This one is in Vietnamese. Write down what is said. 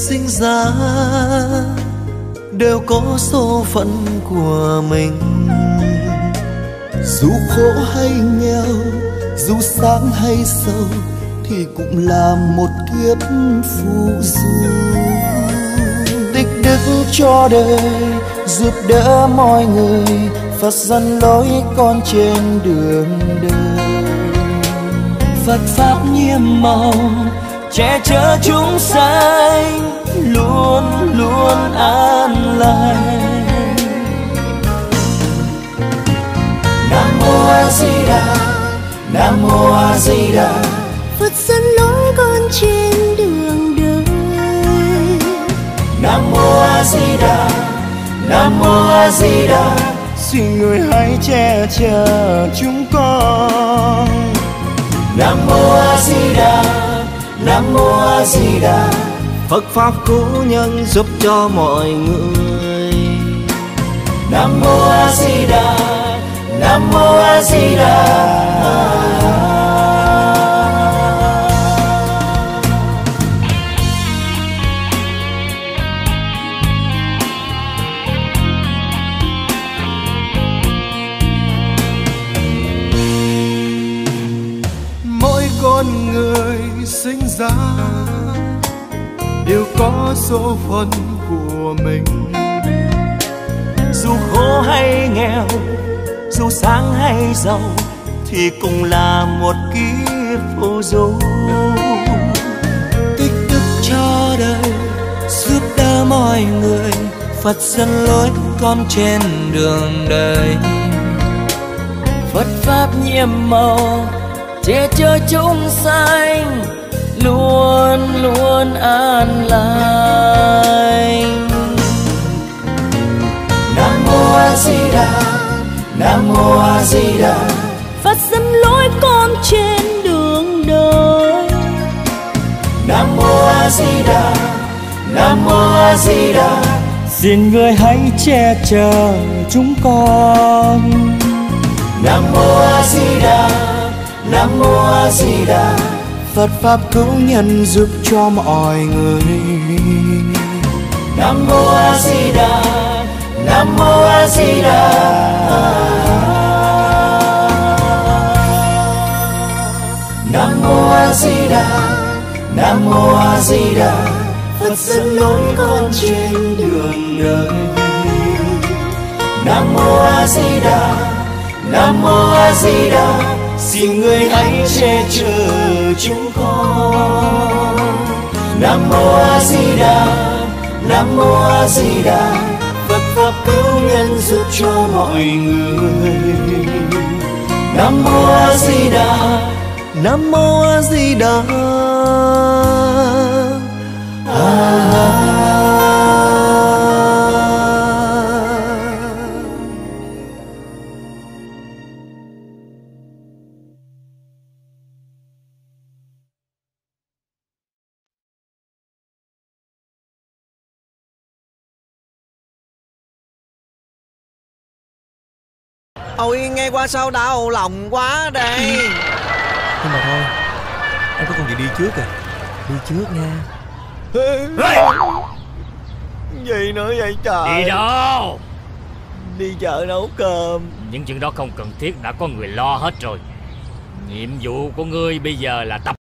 sinh ra đều có số phận của mình. Dù khổ hay nghèo, dù sáng hay sâu, thì cũng là một kiếp phù du. Tích đức cho đời, giúp đỡ mọi người, Phật dẫn lối con trên đường đời. Phật pháp nhiệm màu, che chở chúng sanh, luôn luôn an lành. Nam mô A Di Đà, Nam mô A Di Đà, Phật dẫn lối con trên đường đời. Nam mô A Di Đà, Nam mô A Di Đà, xin người hãy che chở chúng con. Nam mô A Di Đà, Nam mô A Di Đà, Phật pháp cứu nhân giúp cho mọi người. Nam mô A Di Đà, Nam mô A Di Đà. Con người sinh ra đều có số phận của mình. Dù khổ hay nghèo, dù sáng hay giàu, thì cũng là một kiếp phù du. Tích đức cho đời, giúp đỡ mọi người, Phật dẫn lối con trên đường đời. Phật pháp nhiệm màu, che chở chúng sanh, luôn luôn an lành. Nam mô A Di Đà, Nam mô A Di Đà, Phật dẫn lối con trên đường đời. Nam mô A Di Đà, Nam mô A Di Đà, xin người hãy che chở chúng con. Nam mô A Di Đà, Nam mô A Di Đà, Phật pháp cứu nhân giúp cho mọi người. Nam mô A Di Đà, Nam mô A Di Đà. Nam mô A Di Đà, Nam mô A Di Đà, Phật dẫn lối con trên đường đời. Nam mô A Di Đà, Nam mô A Di Đà, xin người hãy che chở chúng con. Nam mô A Di Đà, Nam mô A Di Đà, Phật pháp cứu nhân giúp cho mọi người. Nam mô A Di Đà, Nam mô A Di Đà. Ôi nghe qua sao đau lòng quá đây. Nhưng mà thôi, em có công việc đi trước à. Đi trước nha. Gì nữa vậy trời? Đi đâu? Đi chợ nấu cơm. Những chuyện đó không cần thiết, đã có người lo hết rồi. Nhiệm vụ của ngươi bây giờ là tập